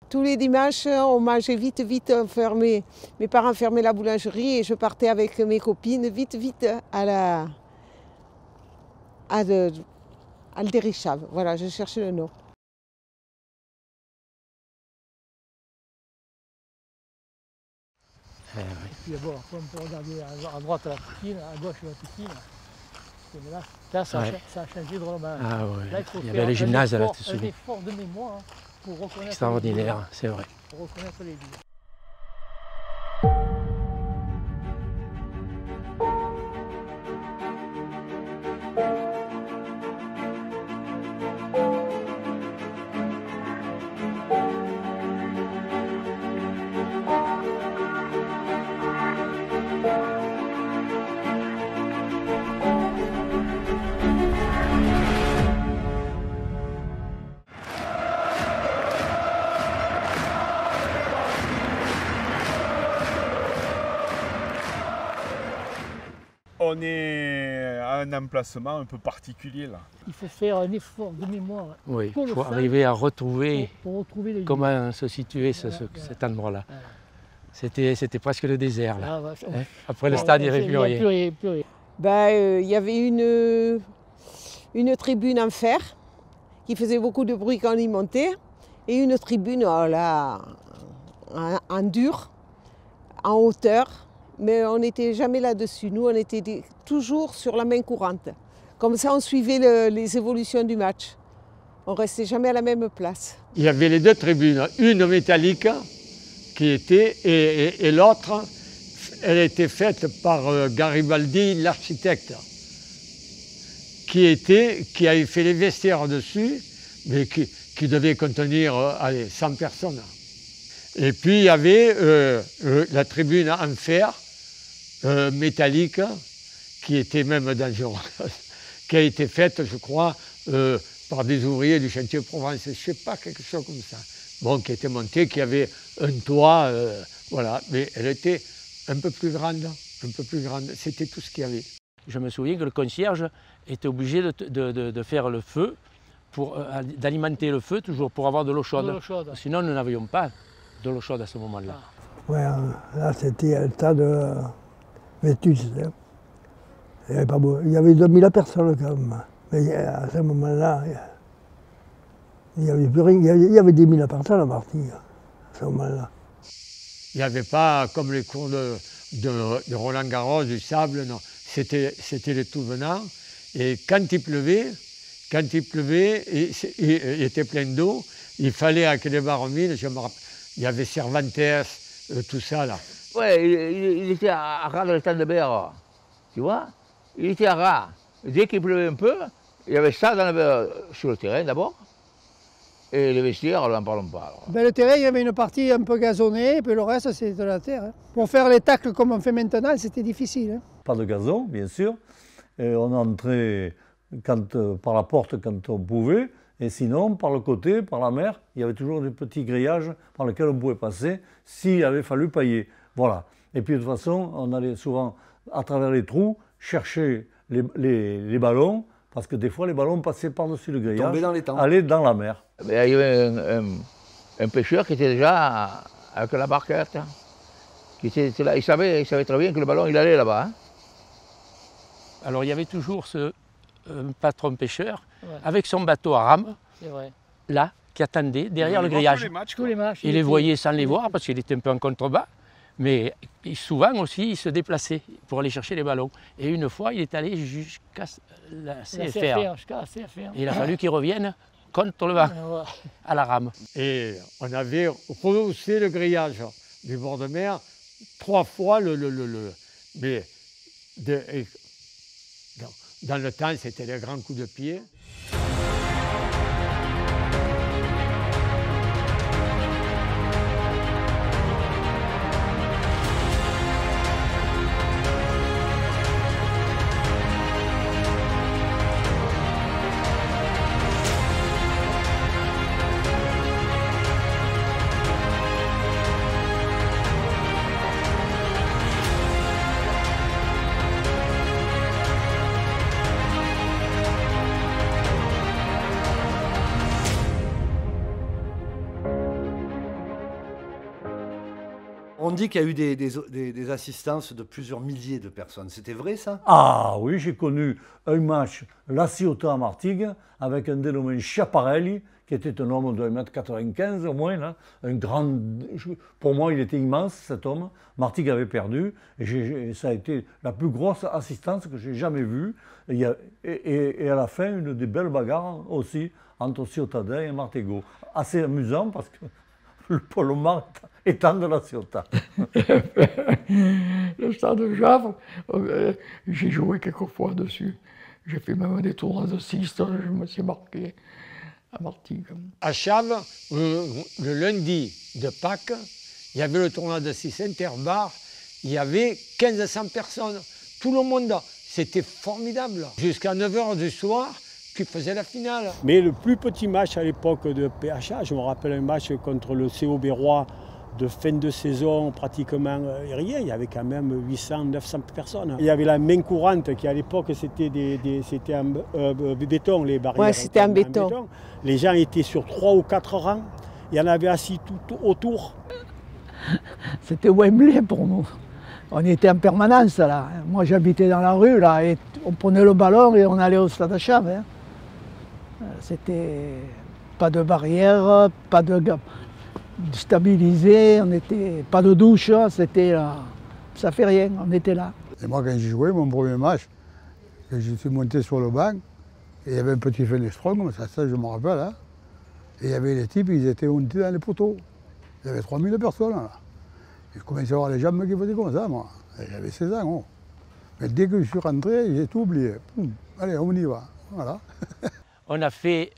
Tous les dimanches, on mangeait vite, mes parents fermaient la boulangerie et je partais avec mes copines vite à Aldérichave. Voilà, je cherchais le nom. Et puis bon, après on peut regarder à droite la piscine, à gauche la piscine. Et là, ça a changé drôlement. Ah oui, Là, il y avait le gymnase là, tu te un souviens. effort de mémoire pour reconnaître Extraordinaire, c'est vrai. Pour reconnaître les lieux. On est à un emplacement un peu particulier là. Il faut faire un effort de mémoire. Oui, il faut arriver à retrouver pour retrouver les lieux. Comment se situait cet endroit-là. C'était presque le désert là. Après le stade, il n'y avait plus rien. Il y avait une tribune en fer qui faisait beaucoup de bruit quand on y montait et une tribune en dur, en hauteur. Mais on n'était jamais là-dessus. Nous, on était toujours sur la main courante. Comme ça, on suivait les évolutions du match. On ne restait jamais à la même place. Il y avait les deux tribunes, une métallique qui était, et l'autre, elle était faite par Garibaldi, l'architecte, qui avait fait les vestiaires dessus, mais qui devait contenir 100 personnes. Et puis il y avait la tribune en fer, métallique, qui était même dangereuse, qui a été faite, je crois, par des ouvriers du chantier Provence, je ne sais pas, quelque chose comme ça. Bon, qui était montée, qui avait un toit, voilà, mais elle était un peu plus grande, c'était tout ce qu'il y avait. Je me souviens que le concierge était obligé de faire le feu, d'alimenter le feu toujours pour avoir de l'eau chaude. Sinon, nous n'avions pas de l'eau chaude à ce moment-là. Ouais, là c'était un tas de vétustes. Il y avait 2000 personnes quand même. Mais à ce moment-là, il n'y avait plus rien. Il y avait 10 000 personnes à partir à ce moment-là. Il n'y avait pas comme les cours de Roland Garros, du sable, non. C'était les tout venants. Et quand il pleuvait, et il était plein d'eau, il fallait avec les baromines, je me rappelle, il y avait Cervantes, tout ça là. Ouais, il était à ras de l'étang de Berre, tu vois. Il était à ras. Dès qu'il pleuvait un peu, il y avait ça sur le terrain d'abord. Et les vestiaires, n'en parlons pas. Le terrain, il y avait une partie un peu gazonnée, et puis le reste, c'était de la terre. Pour faire les tacles comme on fait maintenant, c'était difficile. Pas de gazon, bien sûr. Et on entrait par la porte quand on pouvait. Et sinon, par le côté, par la mer, il y avait toujours des petits grillages par lesquels on pouvait passer s'il avait fallu pailler. Voilà. Et puis de toute façon, on allait souvent, à travers les trous, chercher les ballons, parce que des fois, les ballons passaient par-dessus le grillage, allaient dans la mer. Il y avait un pêcheur qui était déjà avec la barquette. Qui était là. Il savait très bien que le ballon, il allait là-bas. Hein. Alors il y avait toujours ce patron pêcheur avec son bateau à rame, là, qui attendait derrière le grillage. Tous les matchs. Il les voyait sans les voir parce qu'il était un peu en contrebas, mais souvent aussi il se déplaçait pour aller chercher les ballons. Et une fois, il est allé jusqu'à la CFR. Et il a fallu qu'il revienne contre le vent, à la rame. Et on avait rehaussé le grillage du bord de mer 3 fois mais dans le temps, c'était les grands coups de pied. On dit qu'il y a eu des assistances de plusieurs milliers de personnes. C'était vrai, ça? Ah oui, j'ai connu un match La Ciotat à Martigues avec un dénommé Schiaparelli, qui était un homme de 1,95 m au moins, là, un grand... Pour moi, il était immense, cet homme. Martigues avait perdu, et ça a été la plus grosse assistance que j'ai jamais vue. Et à la fin, une des belles bagarres aussi entre Ciotadins et Martégot. Assez amusant, parce que le Paul Omar étant de La Ciotat. Le stade de Javre, j'ai joué quelques fois dessus. J'ai fait même des tournois de 6, je me suis marqué à Martigues. À Chaves, le lundi de Pâques, il y avait le tournoi de 6 Interbar, il y avait 1500 personnes, tout le monde, c'était formidable. Jusqu'à 9 h du soir, tu faisais la finale. Mais le plus petit match à l'époque de PHA, je me rappelle un match contre le CO Bérois de fin de saison, pratiquement rien, il y avait quand même 800-900 personnes. Il y avait la main courante qui à l'époque c'était en béton, les barrières. Oui, c'était en béton. Les gens étaient sur 3 ou 4 rangs, il y en avait assis tout autour. C'était Wembley pour nous. On était en permanence là. Moi j'habitais dans la rue là et on prenait le ballon et on allait au stade à Chaves. Hein. C'était pas de barrière, pas de stabilisé, on était pas de douche, c'était ça fait rien, on était là. Et moi quand j'ai joué mon premier match, je suis monté sur le banc et il y avait un petit fenestron comme ça je me rappelle. Hein. Et il y avait les types, ils étaient montés dans les poteaux. Il y avait 3000 personnes là. Et je commençais à voir les jambes qui faisaient comme ça, moi. J'avais 16 ans. Oh. Mais dès que je suis rentré, j'ai tout oublié. Allez, on y va. Voilà. On a fait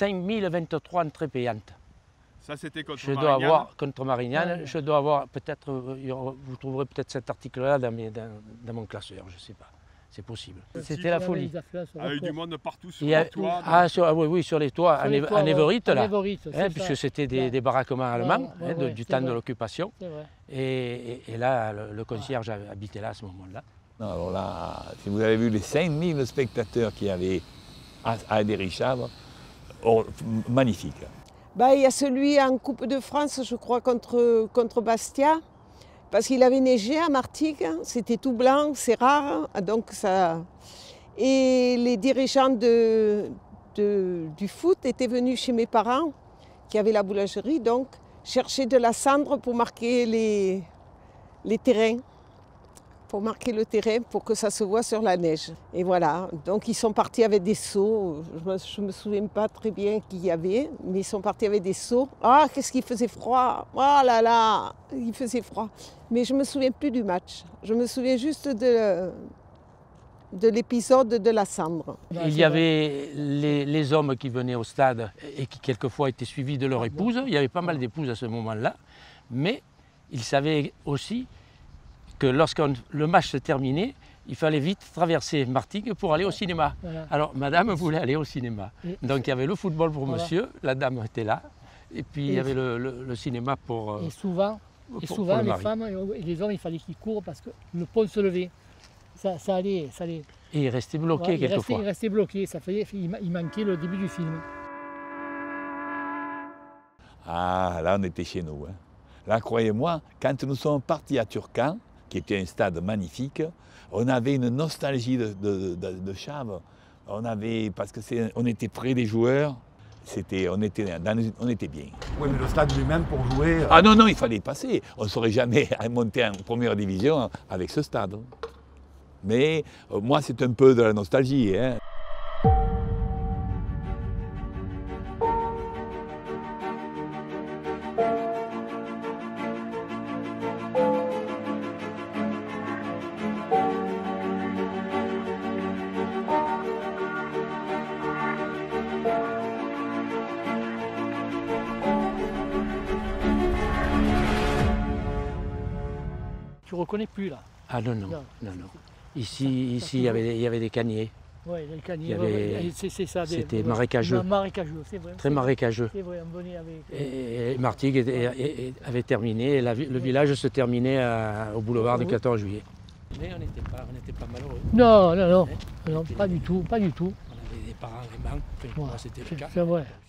5023 entrées payantes. Ça, c'était contre Marignane. Je dois avoir contre Marignane. Je dois avoir peut-être, vous trouverez peut-être cet article-là dans mon classeur, je ne sais pas. C'est possible. C'était la folie. Il y a eu du monde partout sur les toits. Oui, sur les toits, à Néverite, là. Puisque c'était des baraquements allemands, du temps de l'occupation. Et là, le concierge habitait là à ce moment-là. Alors là, si vous avez vu les 5000 spectateurs qu'il y avait à Derry-Chavre, magnifique. Il y a celui en Coupe de France, je crois, contre Bastia. Parce qu'il avait neigé à Martigues, c'était tout blanc, c'est rare, donc ça... Et les dirigeants du foot étaient venus chez mes parents, qui avaient la boulangerie, donc chercher de la cendre pour marquer les terrains, pour marquer le terrain, pour que ça se voit sur la neige. Et voilà, donc ils sont partis avec des seaux, je ne me souviens pas très bien qui y avait, mais ils sont partis avec des seaux. Ah, qu'est-ce qu'il faisait froid! Oh là là, il faisait froid. Mais je ne me souviens plus du match, je me souviens juste de l'épisode de la cendre. Il y avait les hommes qui venaient au stade et qui quelquefois étaient suivis de leur épouse. Il y avait pas mal d'épouses à ce moment-là, mais ils savaient aussi que lorsque le match se terminait, il fallait vite traverser Martigues pour aller au cinéma. Voilà. Alors madame voulait aller au cinéma. Donc il y avait le football pour monsieur, la dame était là, et puis il y avait le cinéma pour... Et souvent les femmes et les hommes, il fallait qu'ils courent parce que le pont se levait. Ça allait. Et il restait bloqué quelquefois. Il restait bloqué, il manquait le début du film. Ah, là on était chez nous. Hein. Là, croyez-moi, quand nous sommes partis à Turcan, qui était un stade magnifique, on avait une nostalgie de Chaves. Parce qu'on était près des joueurs, on était bien. Oui, mais le stade lui-même pour jouer... Ah non, il fallait y passer. On ne saurait jamais monter en première division avec ce stade. Mais moi, c'est un peu de la nostalgie. Hein. Tu ne reconnais plus là. Ah non. Ici il y avait des caniers. Oui, les caniers, c'est ça. C'était marécageux. C'est vrai. Très marécageux. C'est vrai, on venait avec... Et Martigues avait terminé, et le village se terminait au boulevard du 14 juillet. Mais on n'était pas malheureux. Non, pas du tout. On avait des parents aimants, c'était le cas. C'est vrai.